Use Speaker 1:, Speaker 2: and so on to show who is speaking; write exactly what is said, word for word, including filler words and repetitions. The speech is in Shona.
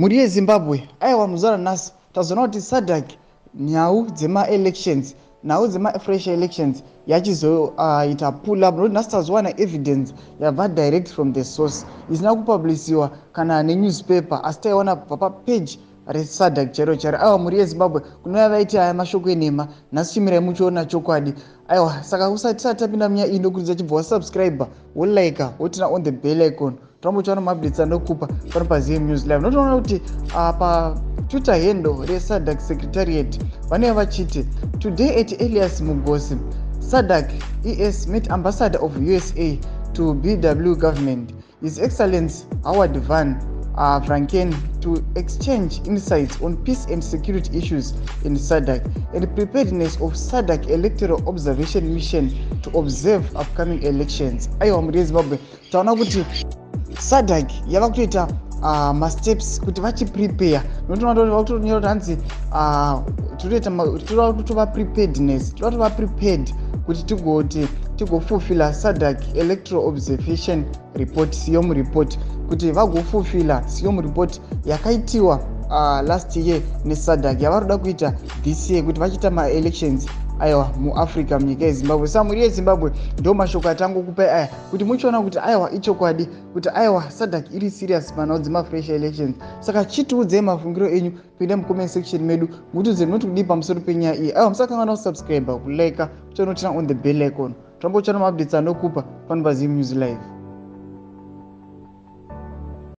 Speaker 1: Muri yeZimbabwe aiwa muzara nhasi tazoona kuti SADC nyau dzema elections nhau dzema fresh elections yachizoita uh, pull up nokuti nhasi tazowana evidence yabva direct from the source isina kupublisiwa kana nenewspaper asi taiona papapage reSADC chero chero. Aiwa muri yeZimbabwe kunova vaiti aya mashoko enhema nhasi chimirai muchiona chokwadi. Aiwa saka usati sati tapinda munya iyi ndokuridza chibva wasubscribe wolike wotina on the bell icon torambochiwana maupdates anokupa pano paZim News Live. Notoona kuti uh, pa Twitter handle reSADC Secretariat vanenge vachiti today at Elias Mugosi SADC E S met Ambassador of U S A to B W government His Excellency Howard Van uh, Franken to exchange insights on peace and security issues in SADC and preparedness of SADC electoral observation mission to observe upcoming elections. Aiwa muri yeZimbabwe taona kuti SADC yava kutoita uh, masteps kuti vachiprepare notoona kuti vakutonyora kuti hanzi uh, totova preparedness totova prepared kuti tigoti tigofulfilla SADC electoral observation report siom report kuti vagofulfilla siom report yakaitiwa uh, last year neSADC yavaroda kuita this year kuti vachiita maelections aiwa muAfrica munyika yeZimbabwe. Saka muri yeZimbabwe ndo mashoko atangokupai aya kuti muchiona kuti aiwa ichokwadi kuti aiwa SADC iri serious manhau dzema fresh elections. Saka chitiudzei mafungiro enyu pinda mucomment section medu mutiudze munoti kudii pamusoro penyaya iyi. Aiwa musakanganwa kusubscribe kulike kutonotina on the bell icon torambochiwana maupdates anokupa pano paZim News Live.